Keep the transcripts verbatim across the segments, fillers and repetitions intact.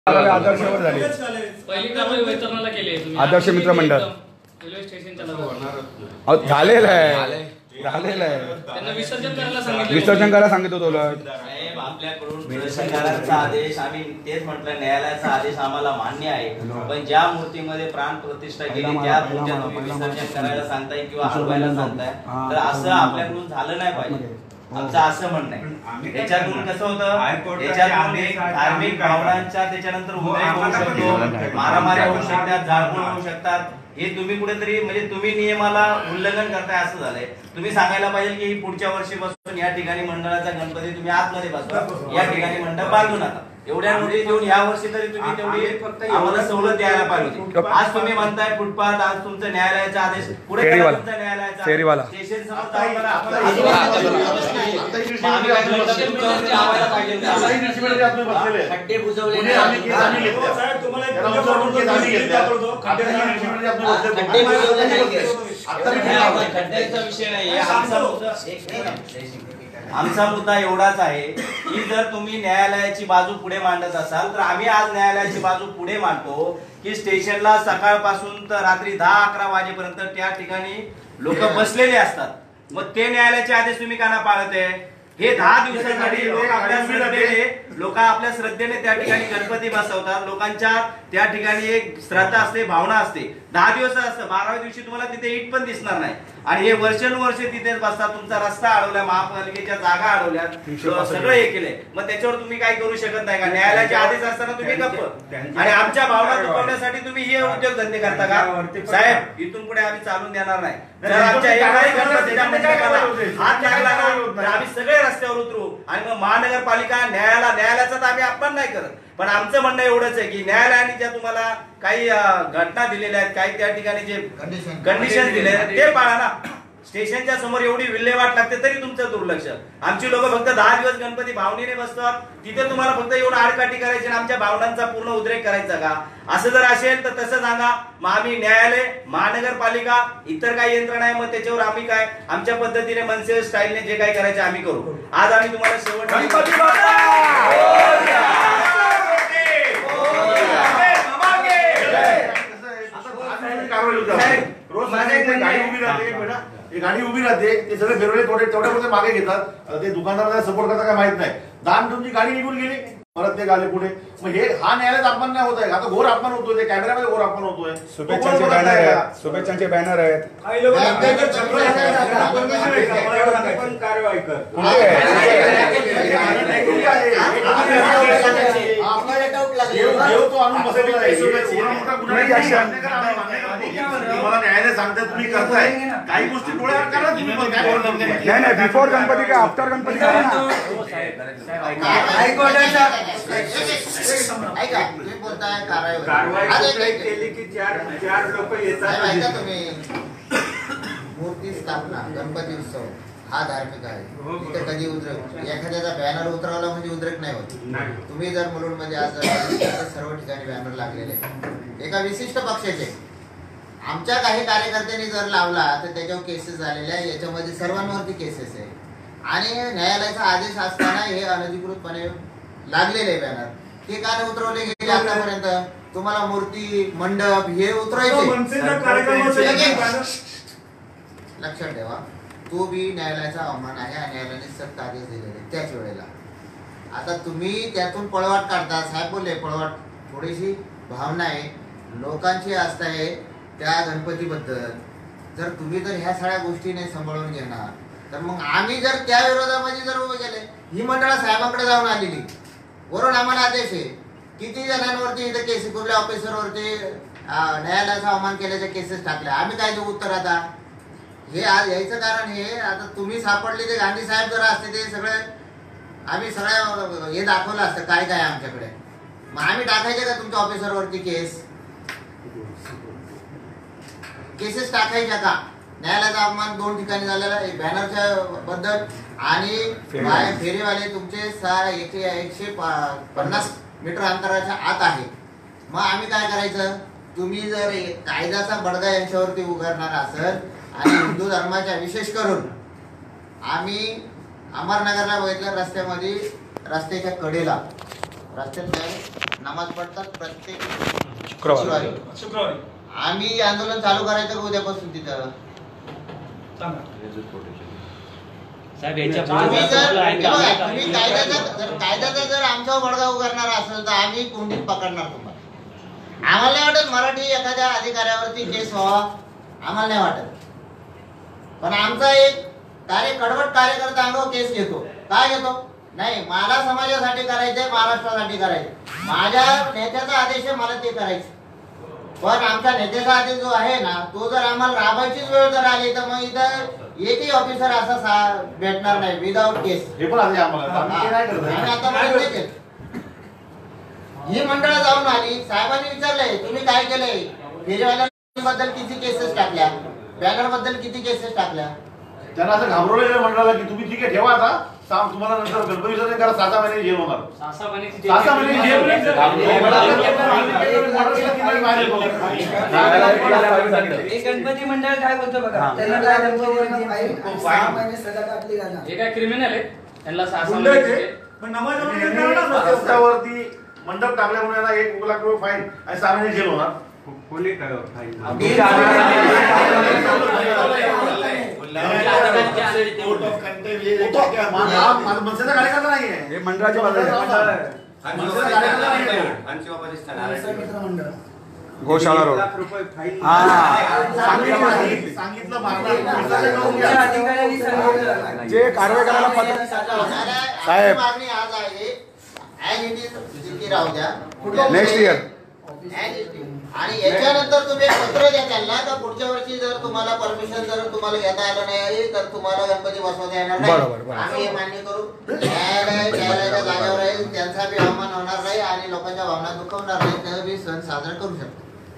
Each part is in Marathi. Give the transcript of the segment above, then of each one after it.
आदर्शवर झाली पहिली कारवाई वेतनाला केली आहे तुम्ही आदर्श मित्र मंडळ रेल्वे स्टेशनच्या अहो झालेलं आहे झालेलं आहे त्यांना विसर्जन करायला सांगितलं विसर्जन करायला सांगितलं होतं साहेब आपल्याकडून विसर्जन करायचा आदेश आम्ही तेच म्हटलं न्यायालयाचा आदेश आम्हाला मान्य आहे पण ज्या मूर्तीमध्ये प्राण प्रतिष्ठा केली त्या मूर्तीच्या तुम्ही विसर्जन करायला सांगताय किंवा हलवायला सांगताय तर असं आपल्याकडून झालं नाही पाहिजे आमचं असं म्हणणं आहे। त्याच्यातून कसं होतं त्याच्यातून एक धार्मिक भावनांच्या त्याच्यानंतर उद्रेक होऊ शकतो मारामारी होऊ शकतात जाळपोळ होऊ शकतात हे तुम्ही कुठेतरी म्हणजे तुम्ही नियमाला उल्लंघन करताय असं झालंय। तुम्ही सांगायला पाहिजे की पुढच्या वर्षीपासून या ठिकाणी मंडळाचा गणपती तुम्ही आतमध्ये बसवा या ठिकाणी मंडप बांधू नका एवढ्या नोटीस देऊन या वर्षी तरी तुम्ही तेवढी आम्हाला सवलत द्यायला पाहिजे। आज तुम्ही म्हणताय फुटपाथ आज तुमचं न्यायालयाचा आदेश पुढे तुमचा न्यायालयाचा स्टेशन समोर खड्डे बुजवले खड्ड्याचा विषय नाही आमचा मुद्दा एवढाच आहे की जर तुम्ही न्यायालयाची बाजू पुढे मांडत असाल तर आम्ही आज न्यायालयाची बाजू पुढे मांडतो की स्टेशनला सकाळपासून तर रात्री दहा अकरा वाजेपर्यंत त्या ठिकाणी लोक बसलेले असतात मग ते न्यायालयाचे आदेश तुम्ही का नाही पाळते हे दहा दिवसांसाठी लोक आपल्या श्रद्धेने लोक आपल्या श्रद्धेने त्या ठिकाणी गणपती बसवतात लोकांच्या त्या ठिकाणी एक श्रद्धा असते भावना असते दहा दिवस असतं बाराव्या दिवशी तुम्हाला तिथे ईट पण दिसणार नाही आणि हे वर्षानुवर्षे तिथे बसतात तुमचा रस्ता अडवलाय महापालिकेच्या जागा अडवल्या सगळं हे केलंय मग त्याच्यावर तुम्ही काय करू शकत नाही का न्यायालयाचे आदेश असताना तुम्ही गप्प आणि आमच्या भावना दुखवण्यासाठी तुम्ही हे उद्योगधंदे करता का साहेब इथून पुढे आम्ही चालून देणार नाही जर आमच्या एकाही गणपतीच्या मंडपाला हात लागला ना तर आम्ही सगळे रस्त्यावर उतरू आणि मग महानगरपालिका न्यायालय न्यायालयाचा तर आम्ही अपमान नाही करत पण आमचं म्हणणं एवढंच आहे की न्यायालयाने ज्या तुम्हाला काही घटना दिलेल्या आहेत काही त्या ठिकाणी जे कंडिशन दिले ते पाळा ना स्टेशनच्या समोर एवढी विल्हेवाट लागते तरी तुमचं दुर्लक्ष आमची लोक फक्त दहा दिवस गणपती भावनेने बसतात तिथे तुम्हाला फक्त येऊन आडकाठी करायची आणि आमच्या भावनांचा पूर्ण उद्रेक करायचा का असं जर असेल तर तसं सांगा मग आम्ही न्यायालय महानगरपालिका इतर काही यंत्रणा आहे मग त्याच्यावर आम्ही काय आमच्या पद्धतीने मनसे स्टाईलने जे काही करायचे आम्ही करू आज आम्ही तुम्हाला शेवट रोज गाडी उभी राहते गाडी उभी राहते ते सगळे बेरोले थोडे तेवढ्या मागे घेतात ते दुकानदाराला सपोर्ट करता काय माहित नाही दाम तुमची गाडी निघून गेली परत ते गाले पुढे मग हे हा न्यायालयात अपमान नाही होत आहे आता घोर अपमान होतोय ते कॅमेऱ्यामध्ये घोर अपमान होतोय शुभेच्छांचे बॅनर आहेत शुभेच्छांचे बॅनर आहेत कारवाई कर तुम्हाला न्यायालय सांगता तुम्ही करताय काही गोष्टी डोळ्यावर करा तुम्ही नाही नाही बिफोर गणपती का आफ्टर गणपती करा ना कारवाई केली की चार चार लोक येतात मूर्ती स्थापना गणपती उत्सव हा धार्मिक आहे तिथे कधी उद्रेक एखाद्याचा बॅनर उतरवला म्हणजे उद्रेक नाही होत तुम्ही जर मुलुंड मध्ये आज सर्व ठिकाणी बॅनर लागलेले एका विशिष्ट पक्षाचे आमच्या काही कार्यकर्त्यांनी जर लावला तर त्याच्यावर केसेस झालेल्या आहे याच्यामध्ये सर्वांवरती केसेस आहे आणि न्यायालयाचा आदेश असताना हे अनधिकृतपणे लागलेले बॅनर ते का उतरवले गेले आतापर्यंत तुम्हाला मूर्ती मंडप हे उतरायचे लक्षात ठेवा तो बी न्यायालयाचा अवमान आहे आणि न्यायालयाने सक्त आदेश दिलेले त्याच वेळेला आता तुम्ही त्यातून पळवाट काढता साहेब बोलले पळवाट थोडीशी भावना आहे लोकांची आस्था आहे त्या गणपतीबद्दल जर तुम्ही जर ह्या सगळ्या गोष्टी नाही सांभाळून घेणार तर मग आम्ही जर त्या विरोधामध्ये जर उभे केले ही मंडळा साहेबांकडे जाऊन आलेली वरून आम्हाला आदेश आहे किती जणांवरती इथे केस कुठल्या ऑफिसरवरती न्यायालयाचा अवमान केल्याच्या केसेस टाकल्या आम्ही काय देऊ उत्तर आता हे आज यायचं कारण हे आता तुम्ही सापडले ते गांधी साहेब जर असते ते सगळे आम्ही सगळ्या हे दाखवलं असतं काय काय आमच्याकडे मग आम्ही टाकायचे का तुमच्या ऑफिसरवरती केस केसेस टाकायच्या का न्यायालयाचा अपमान दोन ठिकाणी झालेला आहे बॅनरच्या बद्दल आणि फेरीवाले तुमचे एकशे एकशे पन्नास मीटर अंतराच्या आत आहे मग आम्ही काय करायचं तुम्ही जर कायद्याचा बडगा यांच्यावरती उगारणार असेल आणि हिंदू धर्माच्या विशेष करून आम्ही अमरनगरला बघितलं रस्त्यामध्ये रस्त्याच्या कडेला रस्त्यात काय नमाज पडतात प्रत्येक शुक्रवारी. शुक्रवारी आम्ही आंदोलन चालू करायचं का उद्यापासून तिथं? तुम्ही जर तुम्ही कायद्याचा जर कायद्याचा जर आमच्यावर बडगा उगारणार असेल तर आम्ही कोंडीत पकडणार तुम्हाला. आम्हाला नाही वाटत मराठी एखाद्या अधिकाऱ्यावरती केस व्हावा, आम्हाला नाही वाटत. पण आमचा एक कार्य कडवट कार्यकर्ता अंगावर केस घेतो. काय घेतो? नाही, मला समाजासाठी करायचंय, महाराष्ट्रासाठी करायचंय, माझ्या नेत्याचा आदेश आहे, मला ते करायचं. पण आमच्या नेत्याचा आदेश जो आहे ना, तो जर आम्हाला राबायचीच वेळ जर आली तर मग इथं एकही ऑफिसर असा भेटणार नाही विदाउट केस. हे पण आधी आम्हाला आम्ही ते नाही करत. आम्ही आतापर्यंत केलं. ही मंडळ जाऊन आली, साहेबांनी विचारलंय तुम्ही काय केलंय, फेरीवाल्यांबद्दल किती केसेस टाकल्या, बॅनर बद्दल किती केसेस टाकल्या. त्यांना असं घाबरवलेलं मंडळाला की तुम्ही ठीक आहे ठेवा, आता सांग तुम्हाला नंतर गणपती विसर्जन करा, सहा सहा महिने जेल होणार. सहा सहा महिन्याची सहा सहा महिने जेल. गणपती मंडळ काय बोलतो बघा, त्यांना काय सहा महिने सजा टाकली का ना. हे काय क्रिमिनल आहे, त्यांना सहा सहा महिन्याची रस्त्यावरती मंडप टाकल्यामुळे यांना एक लाख रुपये फाईन आणि सहा महिने जेल होणार. कोणी काय फाईन मनसेचा कार्यकर्ता नाहीये, हे मंडळाची बाजू आहे. गोशाळा रोड. सांगितलं जे कारवाई करायला पात्र साहेब. मागणी आज आहे ऍज इट इज जिथे राहू द्या next year as it is. आणि याच्यानंतर तुम्ही एक पत्र द्या त्यांना का पुढच्या वर्षी जर तुम्हाला परमिशन जर तुम्हाला घेता आलं नाही तर तुम्हाला गणपती बसवता येणार बरोबर, बरोबर. नाही. आम्ही हे मान्य करू. न्यायालय न्यायालयाच्या जागेवर राहील, त्यांचा बी अवमान होणार नाही आणि लोकांच्या भावना दुखवणार नाही, ते बी सण साजरा करू शकतो.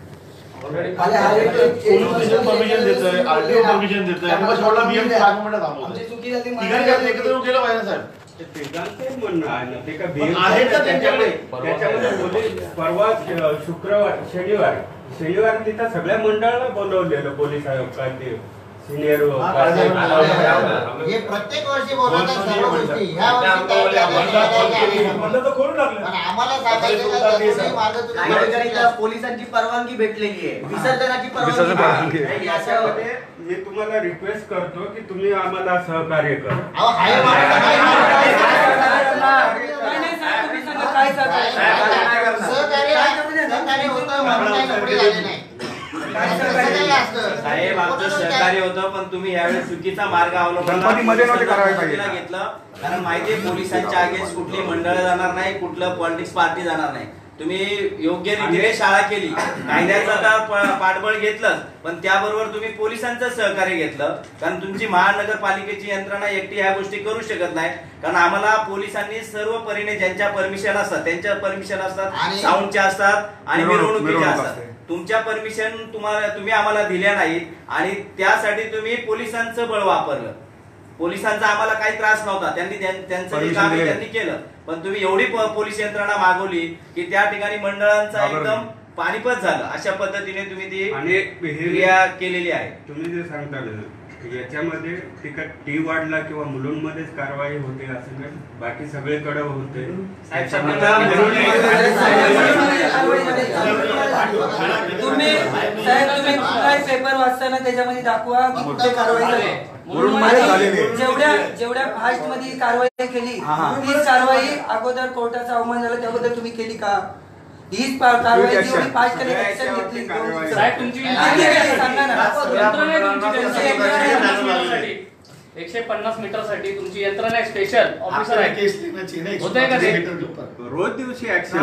परमिशन देतोय, आरटीओ परमिशन देतोय, पाच मिनिटं थांबवतोय. ठिकाणी एकत्र येऊन गेलं पाहिजे साहेब. तिघांचंही म्हणणं आहे ना, ते का पण आहे का त्यांच्याकडे? त्याच्यामध्ये पोलीस परवा शुक्रवार शनिवार शनिवार तिथं सगळ्या मंडळाला बोलवलेलं पोलीस आयुक्तांनी सिनियर. हे प्रत्येक वर्षी बोलत आहेत सर्व गोष्टी. ह्या वर्षी काय झालं? पण आम्हाला सांगायचं का तुम्ही मागं तुम्ही पोलिसांची परवानगी भेटलेली आहे, विसर्जनाची विसर्जन परवानगी. परवानगी. याच्यामध्ये मी तुम्हाला रिक्वेस्ट करतो की तुम्ही आम्हाला सहकार्य करा. अहो, हाय माणसं, हाय माणसं. नाही नाही साहेब, तुम्ही सांगा काय सहकार्य सहकार्य होतं म्हणून काही कपडे झाले नाही. साहेब आमचं सहकार्य होतं, पण तुम्ही यावेळेस चुकीचा मार्ग गणपतीमध्ये नव्हते करायला पाहिजे. घेतलं. कारण माहितीये पोलिसांच्या अगेन्स्ट कुठली मंडळ जाणार नाही, कुठलं पॉलिटिक्स पार्टी जाणार नाही. तुम्ही योग्य रीतीने शाळा केली, कायद्याचं तर पाठबळ घेतलं, पण त्याबरोबर तुम्ही पोलिसांचं सहकार्य घेतलं. कारण तुमची महानगरपालिकेची यंत्रणा एकटी ह्या गोष्टी करू शकत नाही. कारण आम्हाला पोलिसांनी सर्व परीने ज्यांच्या परमिशन असतात त्यांच्या परमिशन असतात, साऊंडच्या असतात आणि मिरवणुकीच्या असतात. तुमच्या परमिशन तुम्हाला तुम्ही आम्हाला दिल्या नाहीत आणि त्यासाठी तुम्ही पोलिसांचं बळ वापरलं. पोलिसांचा आम्हाला काही त्रास नव्हता, त्यांनी त्यांचं काम त्यांनी केलं. पण तुम्ही एवढी पोलीस यंत्रणा मागवली की त्या ठिकाणी मंडळांचा एकदम पाणीपत झालं. अशा पद्धतीने तुम्ही ती क्रिया केलेली आहे. तुम्ही जे सांगता याच्यामध्ये तिकट टी वाढला किंवा मुलुंडमध्येच कारवाई होते असं नाही, बाकी सगळीकडे होते. तुम्ही साहेब तुम्ही काय पेपर वाचताना त्याच्यामध्ये दाखवा कुठे कारवाई झाली. जेवढ्या जेवढ्या फास्ट मध्ये कारवाई केली तीच कारवाई अगोदर कोर्टाचा अवमान झाला त्याबद्दल तुम्ही केली का? हीच कारवाई जेवढी फास्ट केली ऍक्शन घेतली साहेब तुमची सांगा ना. एकशे पन्नास मीटर साठी तुमची यंत्रणा स्पेशल ऑफिसर आहे, होतंय का ते? रोज दिवशी ऍक्शन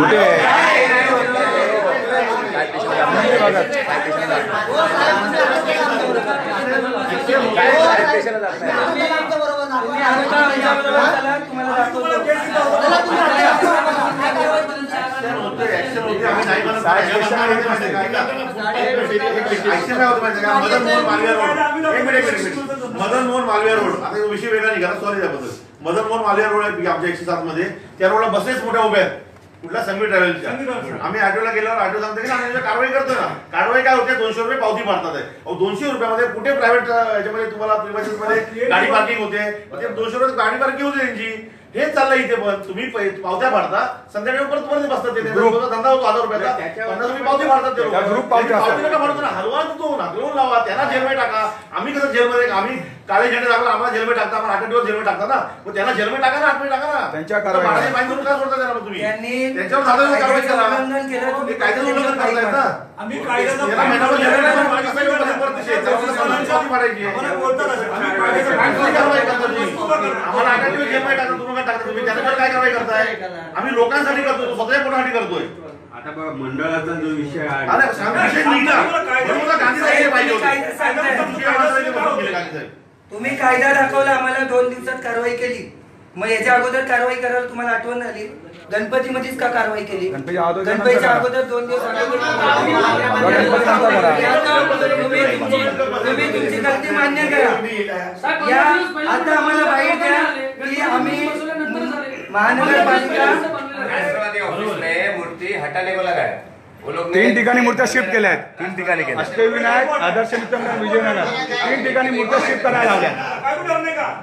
मदन मोहन मालवीय रोड, आता विषय वेगळा निघाला, सॉरी त्याबद्दल. मदन मोहन मालवीय रोड आहे आमच्या एकशे सात मध्ये, त्या रोडला बसेस मोठ्या उभ्या आहेत कुठल्या संघी ट्रॅव्हल्सच्या. आम्ही ऑटोला गेल्यावर ऑटो सांगतो की आम्ही कारवाई करतो ना. कारवाई काय होते, दोनशे रुपये पावती मारतात आहे. दोनशे रुपयामध्ये कुठे प्रायव्हेट याच्यामध्ये तुम्हाला प्रिव्हायसिस मध्ये गाडी पार्किंग होते, दोनशे रुपये गाडी पार्किंग होते त्यांची. हेच चाललंय इथे. पण तुम्ही पै- पावत्या फाडता, संध्याकाळी परत परत बसतात. ते त्यांचा धंदा होतो हजार रुपयाचा, पण तुम्ही पावती फाडतात. ते लोक ग्रुप पावत्या पावती नका फाडतो ना, हलवा तो हलवून लावा, त्यांना जेलमध्ये टाका. आम्ही कसं जेलमध्ये, आम्ही काळे झेंडे टाकला आम्हाला जेलमध्ये टाकता, आपण आठ दिवस जेलमध्ये टाकता ना, मग त्यांना जेलमध्ये टाका ना, आठमध्ये टाका ना. त्यांच्या कारवाई बाळाचे फाईन करून काय सोडता त्यांना? मग तुम्ही त्यांनी त्यांच्यावर साधं कारवाई करा. उल्लंघन केलं, तुम्ही तुम्ही कायद्याचं उल्लंघन करतायत ना. आम्ही कायद्याचं याला महिनाभर जेलमध्ये टाकून बाळाची फाईन करून परत तशी येते. पावती फाडायची. आम्हाला बोलतात असं. आम्ही काय कायद्याचं कारवाई करता तुम्ही? आम्हाला आठ दिवस जेलमध्ये टाकता, तुम्ही काय टाकता? तुम्ही त्याच्यावर काय कारवाई करताय? आम्ही लोकांसाठी करतो, स्वतःच्या कोणासाठी करतोय? आता बघा मंडळाचा जो विषय आहे अरे सांग विषय निघला. म्हणून मला गांधी साहेब पाहिजे होते. दुसऱ्या माणसाने ते बरोबर केले गांधी साहेब. तुम्ही कायदा दाखवला, आम्हाला दोन दिवसात कारवाई केली. मग याच्या अगोदर कारवाई करायला तुम्हाला आठवण आली? गणपतीमध्येच का कारवाई केली? गणपती अगोदर गणपतीच्या अगोदर दोन दिवस अगोदर तुम्ही तुमची तुम्ही तुमची गलती मान्य करा. या आता आम्हाला बाईट द्या की आम्ही महानगरपालिका मूर्ती हटाने बोला काय तीन ठिकाणी मूर्त्या शिफ्ट केल्या आहेत. तीन ठिकाणी केल्या. अष्टविनायक, आदर्श मित्र मंडळ, विजयनगर, तीन ठिकाणी मूर्त्या शिफ्ट करायला लावल्या. काय कुठं नाही का?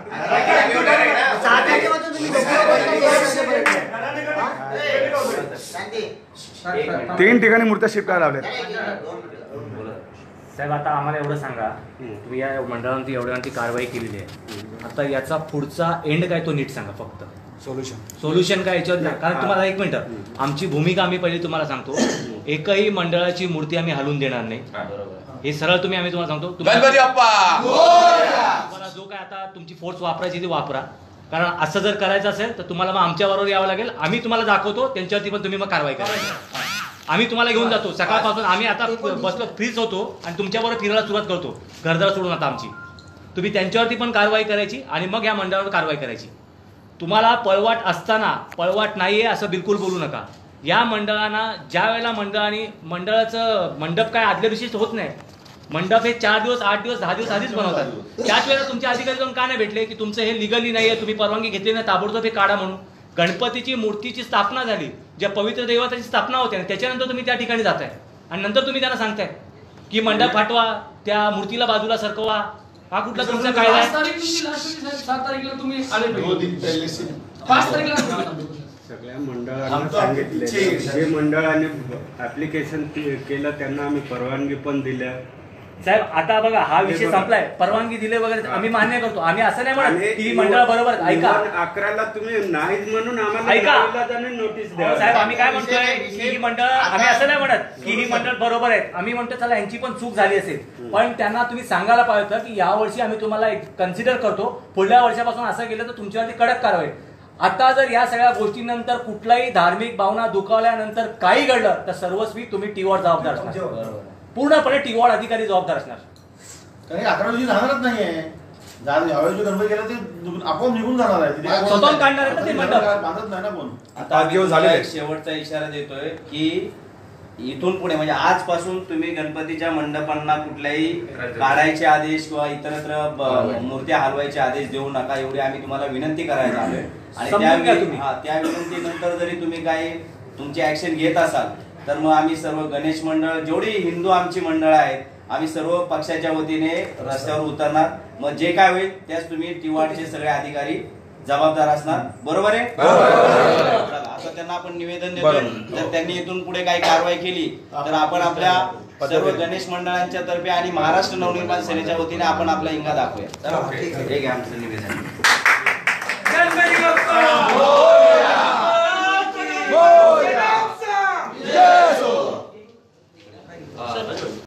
तीन ठिकाणी मूर्त्या शिफ्ट करायला लावल्या. साहेब आता आम्हाला एवढं सांगा, तुम्ही या मंडळांची एवढ्यांची कारवाई केलेली आहे, आता याचा पुढचा एंड काय तो नीट सांगा. फक्त सोल्युशन सोल्युशन काय याच्यावर नाही. कारण तुम्हाला एक मिनिट, आमची भूमिका आम्ही पहिली तुम्हाला सांगतो, एकही मंडळाची मूर्ती आम्ही हलवून देणार नाही. हे सरळ तुम्ही आम्ही तुम्हाला सांगतो. गणपती बाप्पा तुम्हाला जो काय आता तुमची फोर्स वापरायची ती वापरा. कारण असं जर करायचं असेल तर तुम्हाला मग आमच्या बरोबर यावं लागेल. आम्ही तुम्हाला दाखवतो, त्यांच्यावरती पण तुम्ही मग कारवाई करा. आम्ही तुम्हाला घेऊन जातो. सकाळपासून आम्ही आता बसलो फ्रीज होतो आणि तुमच्याबरोबर फिरायला सुरुवात करतो, घरदार सोडून. आता आमची तुम्ही त्यांच्यावरती पण कारवाई करायची आणि मग या मंडळावर कारवाई करायची. तुम्हाला पळवाट असताना पळवाट नाहीये असं बिलकुल बोलू नका. या मंडळांना ज्या वेळेला मंडळाने मंडळाचं मंडप काय आदल्या दिवशीच होत नाही. मंडप हे चार दिवस आठ दिवस दहा दिवस आधीच बनवतात. त्याच वेळेला तुमचे अधिकारी जाऊन का नाही भेटले की तुमचं हे लिगली नाहीये, तुम्ही परवानगी घेतली नाही, ताबडतोब हे काढा म्हणून. गणपतीची मूर्तीची स्थापना झाली, ज्या पवित्र देवताची स्थापना होते, आणि त्याच्यानंतर तुम्ही त्या ठिकाणी जाताय आणि नंतर तुम्ही त्यांना सांगताय की मंडप फाटवा, त्या मूर्तीला बाजूला सरकवा. हा कुठला तुमचा कायदा आहे? सगळ्या मंडळांना सांगितले, जे मंडळाने ऍप्लिकेशन केलं त्यांना आम्ही परवानगी पण दिल्या. साहेब आता बघा हा विषय संपलाय. परवानगी दिले वगैरे आम्ही मान्य करतो. आम्ही असं नाही म्हणत की ही मंडळ बरोबर. ऐका, अकराला तुम्ही नाहीच म्हणून आम्हाला ऐका नोटीस द्या. साहेब आम्ही काय म्हणतोय की ही मंडळ, आम्ही असं नाही म्हणत की ही मंडळ बरोबर आहेत. आम्ही म्हणतो चला यांची पण चूक झाली असेल, पण त्यांना तुम्ही सांगायला पाहिजे होतं की यावर्षी आम्ही तुम्हाला कन्सिडर करतो, पुढल्या वर्षापासून असं केलं तर तुमच्यावरती कडक कारवाई. आता जर या सगळ्या गोष्टींनंतर कुठलाही धार्मिक भावना दुखावल्यानंतर काही घडलं तर सर्वस्वी तुम्ही टीवॉर जबाबदार असणार. पूर्णपणे टीवॉर अधिकारी जबाबदार असणार. कारण अकरा दिवशी राहणारच नाहीये. यावेळी जो गणपती गेला ते आपण निघून जाणार आहे. स्वतःहून काढणार आहे ना ते मंडप. बांधत नाही ना कोण. आता आम्ही तुम्हाला एक शेवटचा इशारा देतोय की इथून पुढे म्हणजे आजपासून तुम्ही गणपतीच्या मंडपांना कुठल्याही काढायचे आदेश किंवा इतरत्र मूर्त्या हलवायचे आदेश देऊ नका, एवढी आम्ही तुम्हाला विनंती करायला आलोय. आणि त्या त्या विनंतीनंतर जरी तुम्ही काही तुमची ऍक्शन घेत असाल तर मग आम्ही सर्व गणेश मंडळ, जेवढी हिंदू आमची मंडळ आहेत, आम्ही सर्व पक्षाच्या वतीने रस्त्यावर उतरणार. मग जे काय होईल त्यास तुम्ही टीवारचे सगळे अधिकारी जबाबदार असणार. बरोबर आहे? आता त्यांना आपण निवेदन देतो, जर त्यांनी इथून पुढे काही कारवाई केली तर आपण आपल्या सर्व गणेश मंडळांच्या तर्फे आणि महाराष्ट्र नवनिर्माण सेनेच्या वतीने आपण आपला हिंगा दाखवूया. हे घ्या आमचं निवेदन. Yes.